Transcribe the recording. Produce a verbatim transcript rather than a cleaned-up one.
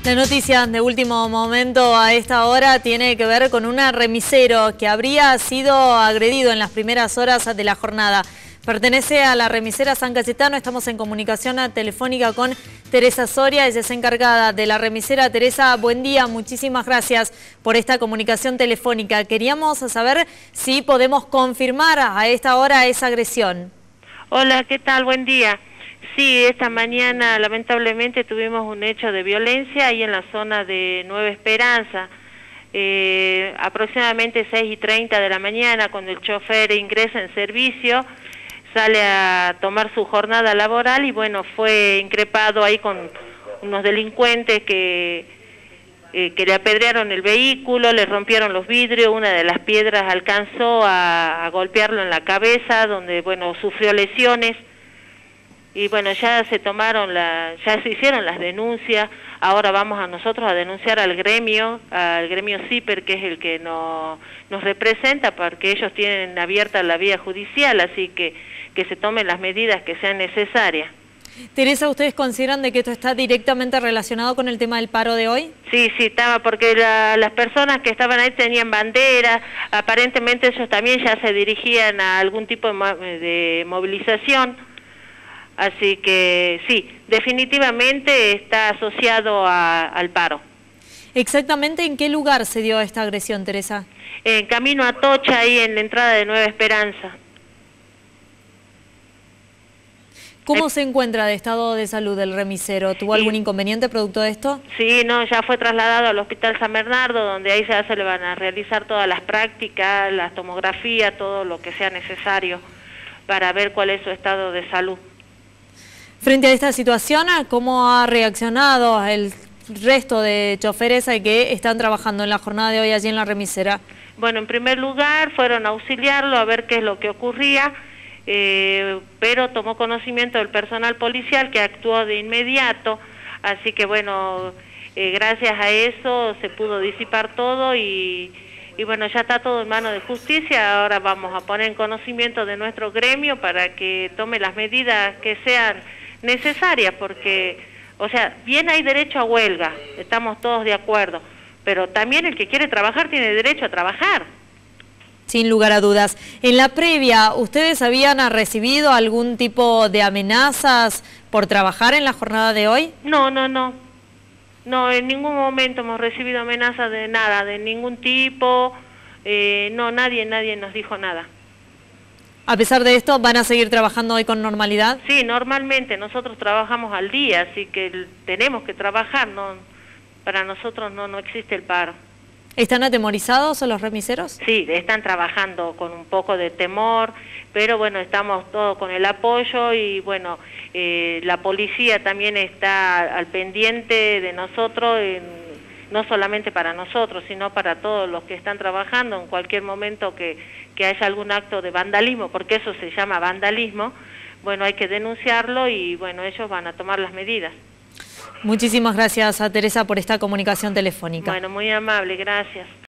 La noticia de último momento a esta hora tiene que ver con un remisero que habría sido agredido en las primeras horas de la jornada. Pertenece a la remisera San Cayetano. Estamos en comunicación telefónica con Teresa Soria. Ella es encargada de la remisera. Teresa, buen día. Muchísimas gracias por esta comunicación telefónica. Queríamos saber si podemos confirmar a esta hora esa agresión. Hola, ¿qué tal? Buen día. Sí, esta mañana lamentablemente tuvimos un hecho de violencia ahí en la zona de Nueva Esperanza. Eh, aproximadamente seis y treinta de la mañana, cuando el chofer ingresa en servicio, sale a tomar su jornada laboral y bueno, fue increpado ahí con unos delincuentes que, eh, que le apedrearon el vehículo, le rompieron los vidrios, una de las piedras alcanzó a, a golpearlo en la cabeza, donde bueno, sufrió lesiones. Y bueno, ya se tomaron, la, ya se hicieron las denuncias, ahora vamos a nosotros a denunciar al gremio, al gremio CIPER, que es el que no, nos representa, porque ellos tienen abierta la vía judicial, así que que se tomen las medidas que sean necesarias. Teresa, ¿ustedes consideran de que esto está directamente relacionado con el tema del paro de hoy? Sí, sí, estaba, porque la, las personas que estaban ahí tenían bandera, aparentemente ellos también ya se dirigían a algún tipo de, de movilización. Así que sí, definitivamente está asociado a, al paro. ¿Exactamente en qué lugar se dio esta agresión, Teresa? En camino a Tocha, ahí en la entrada de Nueva Esperanza. ¿Cómo eh, se encuentra de estado de salud el remisero? ¿Tuvo algún inconveniente producto de esto? Sí, no, ya fue trasladado al Hospital San Bernardo, donde ahí ya se le van a realizar todas las prácticas, las tomografías, todo lo que sea necesario para ver cuál es su estado de salud. Frente a esta situación, ¿cómo ha reaccionado el resto de choferes que están trabajando en la jornada de hoy allí en la remisera? Bueno, en primer lugar fueron a auxiliarlo a ver qué es lo que ocurría, eh, pero tomó conocimiento del personal policial que actuó de inmediato, así que bueno, eh, gracias a eso se pudo disipar todo y, y bueno, ya está todo en manos de justicia. Ahora vamos a poner en conocimiento de nuestro gremio para que tome las medidas que sean necesarias, porque, o sea, bien hay derecho a huelga, estamos todos de acuerdo, pero también el que quiere trabajar tiene derecho a trabajar. Sin lugar a dudas. En la previa, ¿ustedes habían recibido algún tipo de amenazas por trabajar en la jornada de hoy? No, no, no. No, en ningún momento hemos recibido amenazas de nada, de ningún tipo. Eh, no, nadie, nadie nos dijo nada. A pesar de esto, ¿van a seguir trabajando hoy con normalidad? Sí, normalmente nosotros trabajamos al día, así que tenemos que trabajar, no, para nosotros no, no existe el paro. ¿Están atemorizados los remiseros? Sí, están trabajando con un poco de temor, pero bueno, estamos todos con el apoyo y bueno, eh, la policía también está al pendiente de nosotros, en, no solamente para nosotros, sino para todos los que están trabajando en cualquier momento que, que haya algún acto de vandalismo, porque eso se llama vandalismo, bueno, hay que denunciarlo y bueno, ellos van a tomar las medidas. Muchísimas gracias a Teresa por esta comunicación telefónica. Bueno, muy amable, gracias.